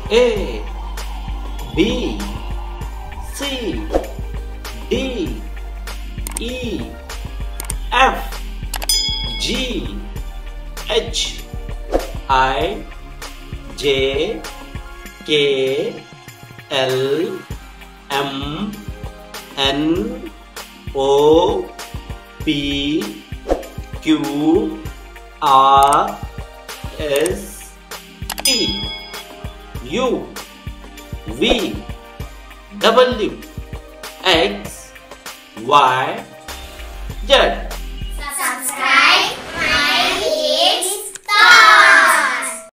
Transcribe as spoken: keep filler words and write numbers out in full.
A, B, C, D, E, F, G, H, I, J, K, L, M, N, O, P, Q, R, S, T, U, V, W, X, Y, Z.